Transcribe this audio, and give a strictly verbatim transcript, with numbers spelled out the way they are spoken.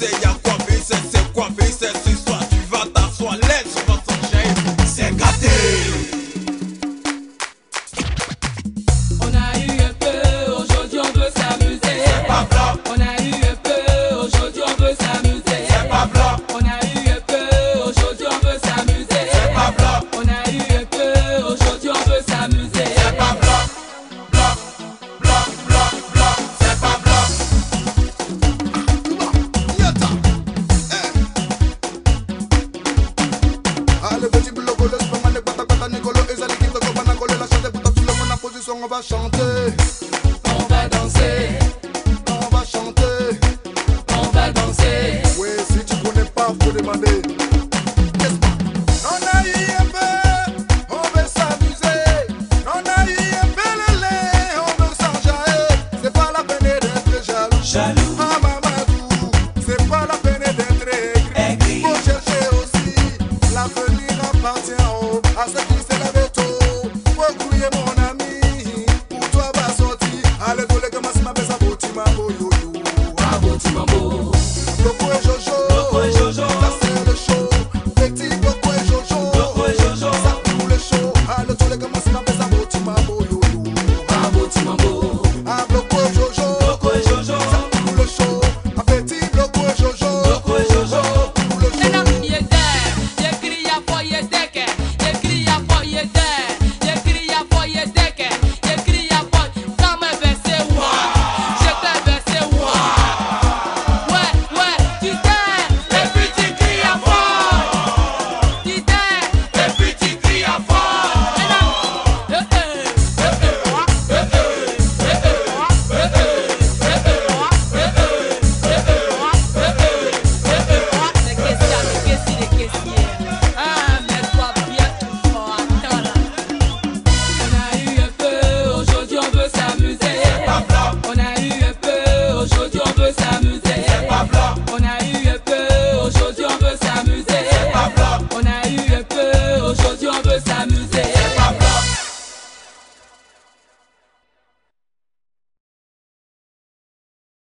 s'amuser, y'a quoi c'est c'est quoi c'est ce soir tu vas t'asseoir, laisse votre chaise, c'est gâté. On a eu un peu, aujourd'hui on veut s'amuser. C'est pas blanc. On a eu un peu, aujourd'hui on veut s'amuser. C'est pas blanc. On a eu un peu, aujourd'hui on veut s'amuser. C'est pas blanc. On a eu un peu, aujourd'hui on veut s'amuser. C'est pas blanc. Blanc, blanc, blanc, blanc. C'est pas blanc. Yata. Allez, petit bloc, le spam, le pata pata, Nicolo, et Zali, qui te copain, la colle, la chanter, pour ta fille, mon position, on va chanter. On va danser, On va chanter. on va danser. Oui, si tu connais pas, faut demander.